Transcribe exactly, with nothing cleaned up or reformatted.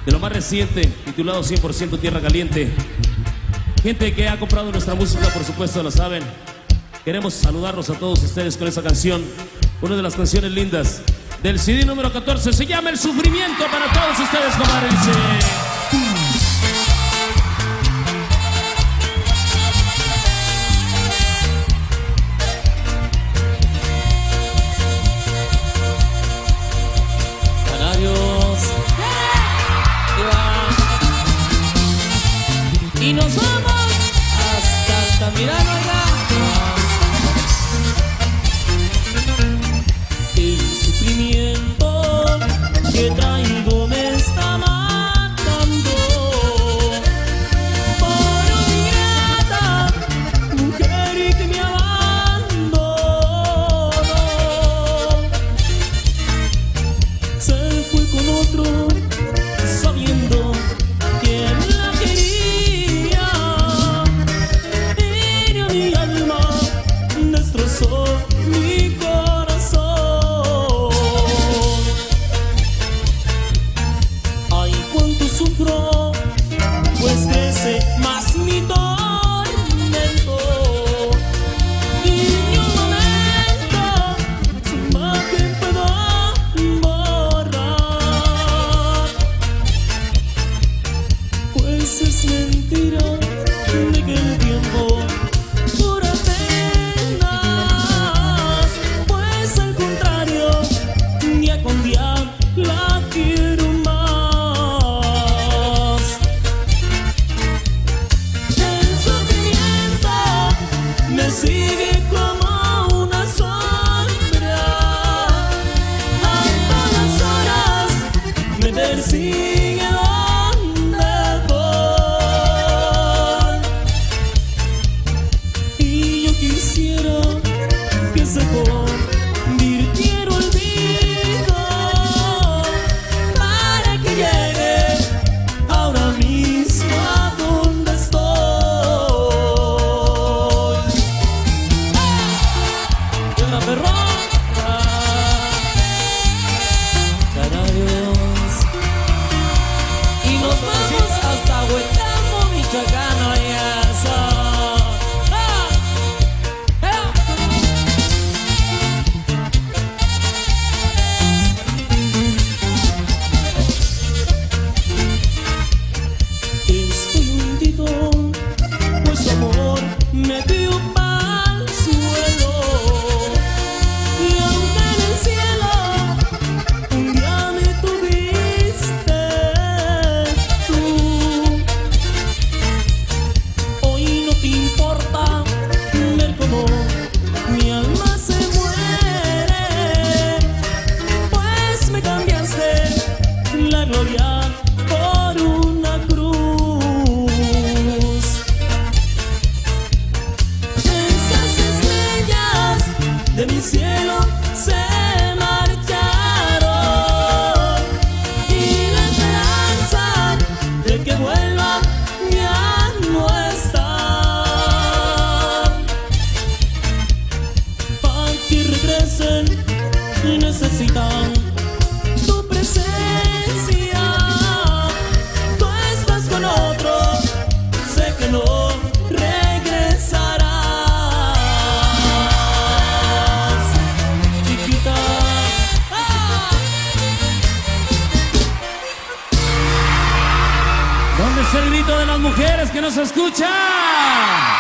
de lo más reciente, titulado cien por ciento Tierra Caliente. Gente que ha comprado nuestra música, por supuesto, lo saben. Queremos saludarlos a todos ustedes con esa canción, una de las canciones lindas del C D número catorce, se llama El Sufrimiento para todos ustedes, comadre. Dice... Y nos vamos hasta Altamirano, el sufrimiento que traigo me está matando. Por una ingrata mujer que me abandonó, se fue con otro sabiendo que la quería. Mi corazón, ay, cuánto sufro, pues crece más mi tormento. Y ni un momento su imagen puedo borrar, pues es mentira de que el tiempo la quiero más. El sufrimiento me sigue como una sombra, a todas horas me persigue donde voy. Y yo quisiera que se convirtiera el olvido, y nos vamos hasta Huetamo, Michoacán, y eso. ¡Ah! ¡Ah! Estoy hundido, pues su amor me dio pa'l suelo. Y aunque en el cielo un día me tuviste tú, hoy no te importa ver cómo mi alma se muere, pues me cambiaste la gloria por una cruz. Esas estrellas de mi cielo se marcharon, y la esperanza de que vuelva ya no está. Para que regresen necesitan tu presencia. Tú estás con otro, sé que no regresarás. ¿Dónde está el grito de las mujeres que nos escuchan?